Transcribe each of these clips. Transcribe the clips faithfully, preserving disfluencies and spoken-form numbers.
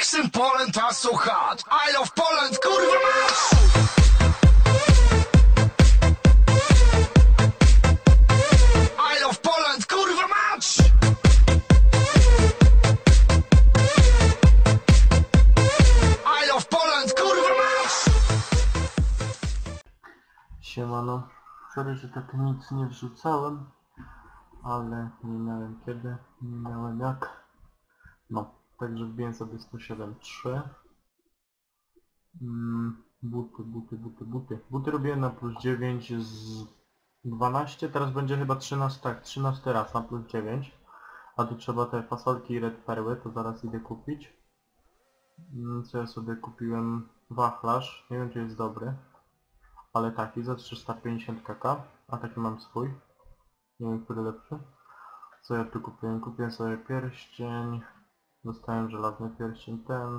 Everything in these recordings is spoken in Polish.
chicks in Poland are so hot. I love Poland, kurwa mać! I love Poland, kurwa mać! I love Poland, kurwa mać! Siemano, sorry, że tak nic nie wrzucałem, ale nie miałem kiedy, nie miałem jak. No, także wbiłem sobie sto siedem trzy. Mm, buty, buty, buty, buty. Buty robiłem na plus dziewięć z dwanaście, teraz będzie chyba trzynaście, tak, trzynasty raz na plus dziewięć. A tu trzeba te fasolki i red perły, to zaraz idę kupić. Mm, co ja sobie kupiłem? Wachlarz, nie wiem czy jest dobry. Ale taki za trzysta pięćdziesiąt kaka, a taki mam swój. Nie wiem, który lepszy. Co ja tu kupiłem? Kupiłem sobie pierścień. Dostałem żelazny pierścień ten.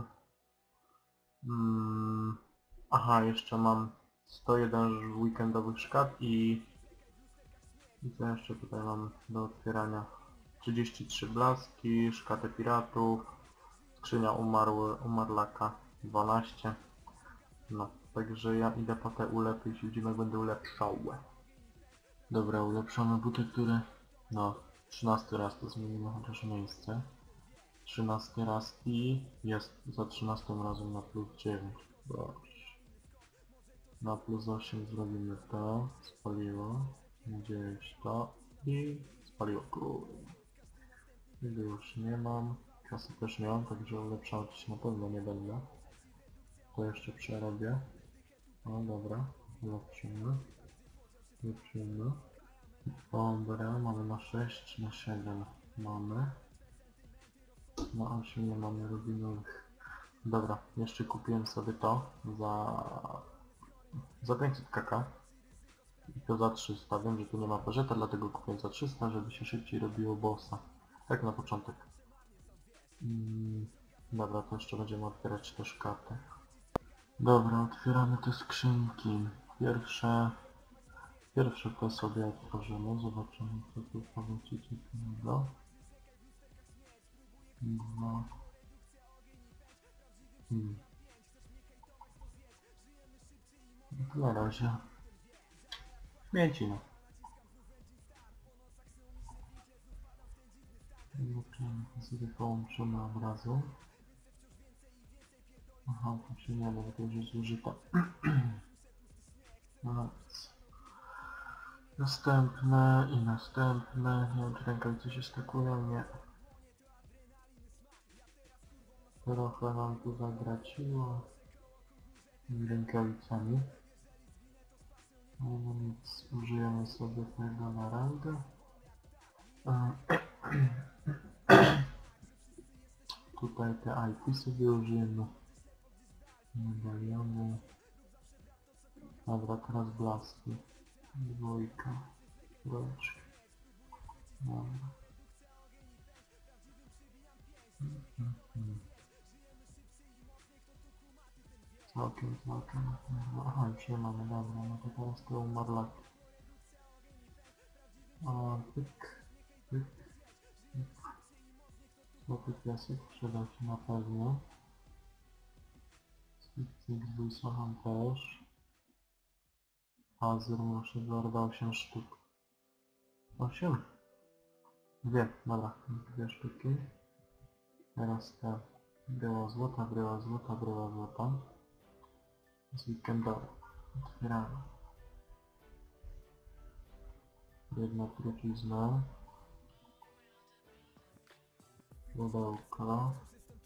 Hmm. Aha, jeszcze mam sto jeden weekendowych szkat i... I co jeszcze tutaj mam do otwierania? trzydzieści trzy blaski, szkatę piratów, skrzynia umarły, umarlaka dwanaście. No, także ja idę po te ulepy i się widzimy, jak będę ulepszał. Dobra, ulepszamy buty, które... No, trzynasty raz to zmienimy chociaż miejsce. trzynasty raz i jest za trzynastym razem na plus dziewięć. Dobrze. Na plus osiem zrobimy to. Spaliło. Gdzieś to. I spaliło. Kurde. Tego już nie mam. Kasy też nie mam, także ulepszać na pewno nie będę. To jeszcze przerobię. O dobra. Ulepszymy. Ulepszymy. Dobra, mamy na sześć, na siedem mamy. Na osiem nie mamy rubinowych. Dobra, jeszcze kupiłem sobie to za... za pięćset kaka. I to za trzysta. Wiem, że tu nie ma budżeta, dlatego kupiłem za trzysta, żeby się szybciej robiło bossa. Tak na początek. Mm, dobra, to jeszcze będziemy otwierać te szkaty. Dobra, otwieramy te skrzynki. Pierwsze... Pierwsze to sobie otworzymy. Zobaczymy, co tu powróci ciekawego. Dwa. Hmm. Na razie śmieci, no. Zobaczymy, to sobie połączymy od razu. Aha, to się nie da, bo to już jest zużyte. No nic. Następne i następne. Nie wiem, czy rękawice się stakują, nie. Trochę nam tu zagraciło z rękawicami. No nic, użyjemy sobie tego na rangę. Tutaj te I P sobie użyjemy. Medaliony. Dobra, teraz blaski. Dwójka. Rączki. Dobra. Mhm. Całkiem, całkiem. Aha, już nie mamy, dobra, no to teraz to umarlaki. A, pyk, pyk, pyk. Złoty piasek przydał się na pewno. Cyk, z Wilsonem też. Azur muszę dorwać osiem sztuk. osiem? Dwie, dobra, dwie sztuki. Teraz te bryła złota, bryła złota, bryła złota. Z weekendowe. Otwieramy. Jedna trucizna. Pudełko.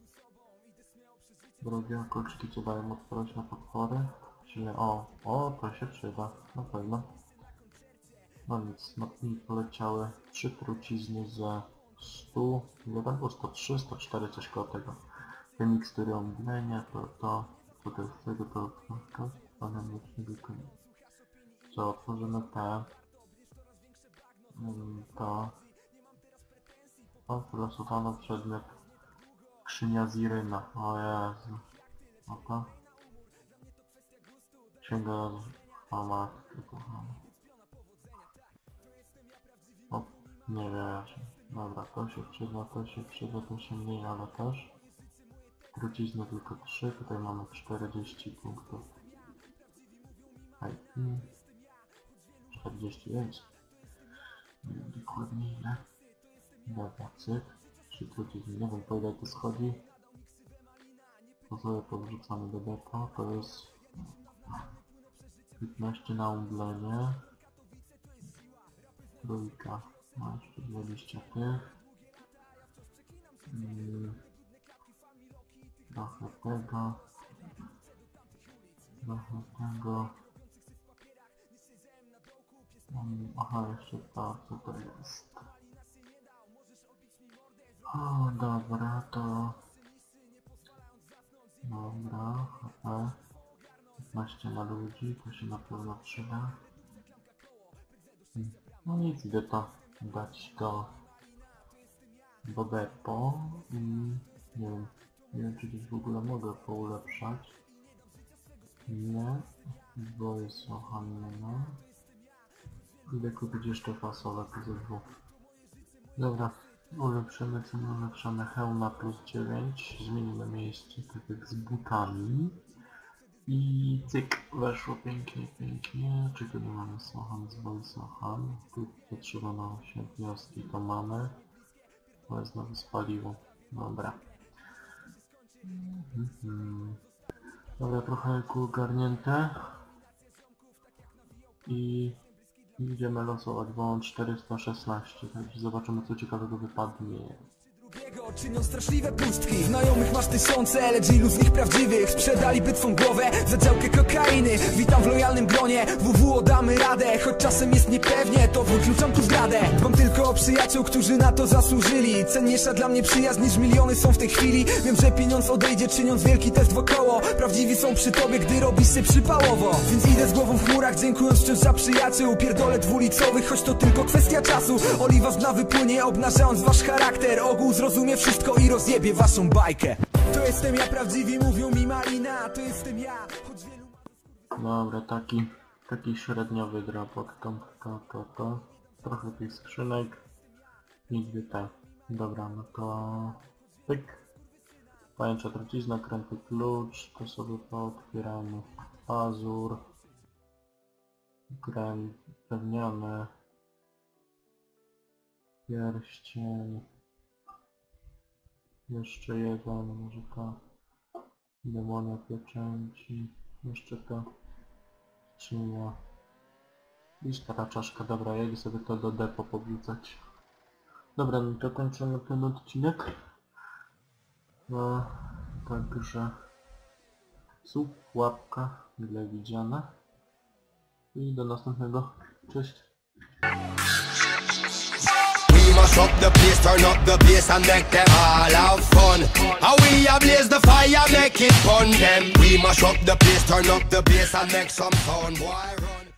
Drugie kolczyki, co dają odporność na potwory. Czyli o, o, to się przyda, na pewno. No nic, no i poleciały trzy trucizny za sto, jeden było sto trzy, sto cztery, coś koło tego. Te mikstury omdlenia, to to, co to jest tego, to to panem mlecznego konia. Co, otworzymy te, to, o, wylosowano przedmiot Skrzynia Ziryna, o Jezu, oto. Księga Chwała, kochana. O, nie wiem. Dobra, to się przyda, to się przyda, to się mniej, ale też. trucizny tylko trzy, tutaj mamy czterdzieści punktów I P, czterdzieści pięć, dokładnie ile. Dobra, cyk, trzy trucizny, nie wiem po ile to schodzi. To sobie powrzucamy do depo, to jest piętnaście na umdlenie. Trójka, ma jeszcze dwadzieścia tych. Hmm. Trochę tego. Trochę tego. Hmm. Aha, jeszcze to, co to jest. O, dobra, to... Dobra, ok. piętnaście na ludzi, to się na pewno przyda. No nic, idę to dać do do depo i nie wiem, nie wiem czy gdzieś w ogóle mogę poulepszać. Nie, bo jest ochamione. Idę kupić jeszcze fasolę ze dwóch. Dobra, ulepszymy co my ulepszamy hełm na plus dziewięć, zmienimy miejsce tak jak z butami. I cyk, weszło pięknie, pięknie. Czy tu nie mamy Sochan z Boy Sochan? Tu potrzeba na osiem wioski, to mamy. To jest znowu spaliło. Dobra. Mhm. Dobra, trochę kół ogarnięte. I idziemy losować, bo mam czterysta szesnaście, także zobaczymy co ciekawego wypadnie. Czynią straszliwe pustki. Znajomych masz tysiące, lecz ilu z nich prawdziwych sprzedaliby twą głowę za działkę kokainy. Witam w lojalnym gronie, W W oddamy radę. Choć czasem jest niepewnie, to wykluczam tu zdradę. Mam tylko przyjaciół, którzy na to zasłużyli. Cenniejsza dla mnie przyjaźń niż miliony są w tej chwili. Wiem, że pieniądz odejdzie, czyniąc wielki test wokoło. Prawdziwi są przy tobie, gdy robisz się przypałowo. Więc idę z głową w chmurach, dziękując wciąż za przyjaciół. Pierdolę dwulicowych, choć to tylko kwestia czasu. Oliwa z dna wypłynie, obnażając wasz charakter. Ogół zrozumie wszystko i rozjebie waszą bajkę. To jestem ja, prawdziwi mówią mi Malina. To jestem ja, choć wielu... Dobra, taki, taki średniowy drapot, to, to, to, to. Trochę tych skrzynek. Nigdy tak. Dobra, no to... Pyk. Pajęcza trucizna, kręty klucz, to sobie pootwieramy. Pazur. Krem pewniany. Pierścień. Jeszcze jeden, może to demonia pieczęci, jeszcze to skrzynia i stara czaszka. Dobra, ja idę sobie to do depo powrzucać. Dobra, no to kończymy ten odcinek. No, także sub, łapka, mile widziane i do następnego. Cześć! Mash up the place, turn up the bass and make them all have fun. How we a blaze the fire, make it fun them. We mash up the place, turn up the bass and make some sound, boy.